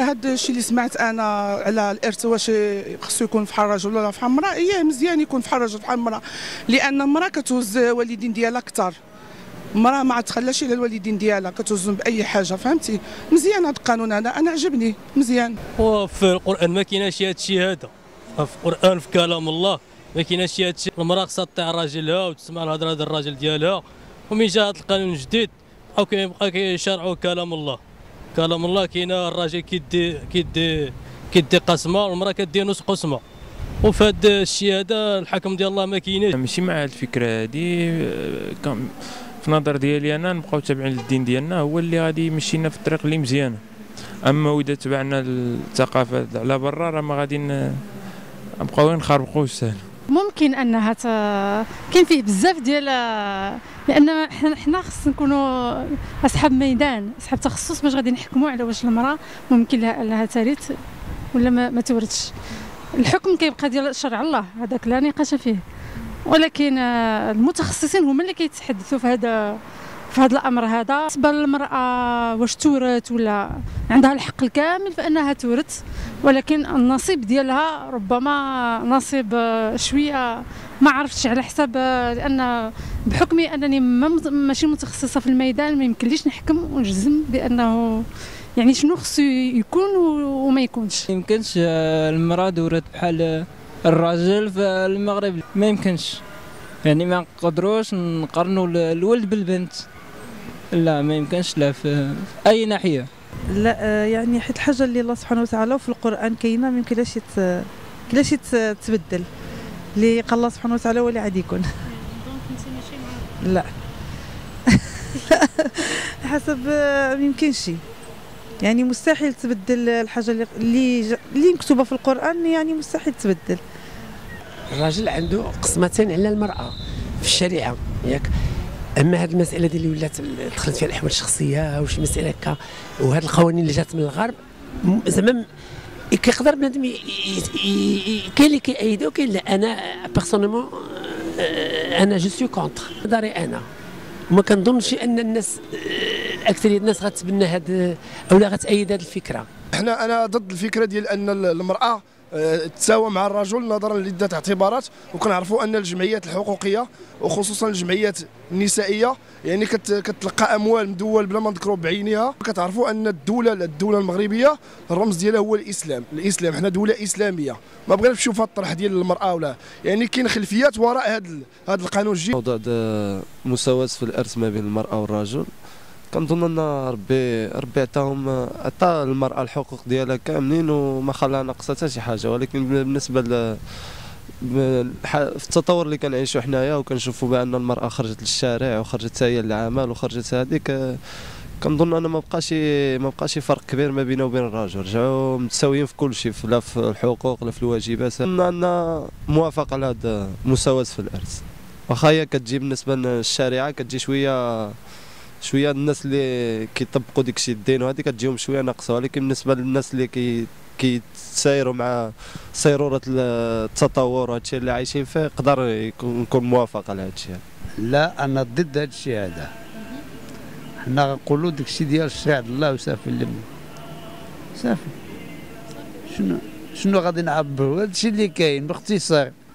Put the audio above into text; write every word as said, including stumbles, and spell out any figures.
هذا الشيء اللي سمعت انا على الارث واش خصو يكون في حال رجل ولا في حال امراه، هي مزيان يكون في حال رجل في حال امراه، لان المراه كتوز والدين ديالها اكثر. المراه ما تخلاش على الوالدين ديالها، كتوزن باي حاجه، فهمتي؟ مزيان هذا القانون هذا، انا عجبني مزيان. وفي القران ما كايناش هذا الشيء هذا، في القران في كلام الله ما كايناش هذا الشيء. المراه خصها تطيع راجلها وتسمع الهضره ديال الراجل ديالها، ومن جاء هذا القانون الجديد او كيبقى كيشرعوا كلام الله. كلام الله كاينه الراجل كيدي كيدي كيدي قسمه والمراه كدير نص قسمه، وفي هذا الشيء هذا الحكم ديال الله ما كاينش. ماشي مع هذه الفكره هذه، في نظر ديالي انا نبقاو تابعين للدين ديالنا، هو اللي غادي يمشينا في الطريق اللي مزيانه. اما واذا تبعنا الثقافات على برا راه ما غادي نبقاو نخربقوا السهل. ممكن انها ت... كاين فيه بزاف ديال، لان حنا حنا خص نكونوا اصحاب ميدان، اصحاب تخصص، باش غادي نحكموا على واش المراه ممكن لها انها ترث ولا ما, ما تورثش. الحكم كيبقى ديال شرع الله، هذاك لا نقاش فيه، ولكن المتخصصين هما اللي كيتحدثوا في هذا في هذا الامر هذا. بالنسبه للمراه واش تورث ولا عندها الحق الكامل فانها تورث، ولكن النصيب ديالها ربما نصيب شويه ما عرفتش على حساب، لان بحكمي انني ماشي متخصصه في الميدان ما يمكنليش نحكم ونجزم بانه يعني شنو خصو يكون وما يكونش. ما يمكنش المراه تورث بحال الراجل في المغرب، ما يمكنش، يعني ما نقدروش نقارنوا الولد بالبنت، لا ما يمكنش، لا في اي ناحيه. لا يعني حيت الحاجه اللي الله سبحانه وتعالى وفي القران كاينه ما يمكنلاش كيفاش تبدل، اللي قال الله سبحانه وتعالى هو اللي عاد يكون. لا حسب ما يمكنش، يعني مستحيل تبدل الحاجه اللي اللي مكتوبه في القران، يعني مستحيل تبدل. الراجل عنده قسمتين على المراه في الشريعه ياك، اما هذه المساله ديال اللي ولات دخلت فيها الاحوال الشخصيه وشي مساله هكا، وهذه القوانين اللي جات من الغرب زعما كيقدر بنادم كاين اللي كيأيدها وكاين لا. انا بيرسونيلمون انا جو سوي كونتر داري انا، وما كنظنش ان الناس اكثريه الناس غتبنى هذا او لا غتأيد هذه الفكره. احنا انا ضد الفكره ديال ان المراه تساوى مع الرجل نظرا لعده اعتبارات، وكنعرفوا ان الجمعيات الحقوقيه وخصوصا الجمعيات النسائيه يعني كتلقى اموال مدول بلا ما نذكروا بعينها. كتعرفوا ان الدوله الدوله المغربيه الرمز ديالها هو الاسلام، الاسلام حنا دوله اسلاميه، ما بغيناش نمشيو في الطرح ديال المراه ولا، يعني كاين خلفيات وراء هذا هذا القانون الجديد. موضوع المساواه في الارث ما بين المراه والرجل، كنظن ان ربي ربي عطاهم عطا المراه الحقوق ديالها كاملين وما خلاها ناقصه حتى شي حاجه، ولكن بالنسبه ل في التطور اللي كنعيشوا حنايا وكنشوفوا بان المراه خرجت للشارع وخرجت حتى هي للعمل وخرجت هذيك، كنظن ان ما بقاش ما بقاش فرق كبير ما بينه وبين الرجل، رجعوا متساويين في كل شيء، لا في الحقوق لا في الواجبات. عندنا موافقه على هذا المساواه في الارث، واخا هي كتجي بالنسبه للشريعه كتجي شويه شويه الناس اللي كيطبقوا ديك الشيء الدين وهذه كتجيهم شويه ناقصه، ولكن بالنسبه للناس اللي كي كيتسايروا مع سيروره التطور وهذا الشيء اللي عايشين فيه يقدر نكون موافق على هذا الشيء. لا انا ضد هذا الشيء هذا، حنا غنقولوا داك الشيء ديال الشرع الله وصافي اللي صافي. شنو شنو غادي نعبروا؟ هذا الشيء اللي كاين باختصار.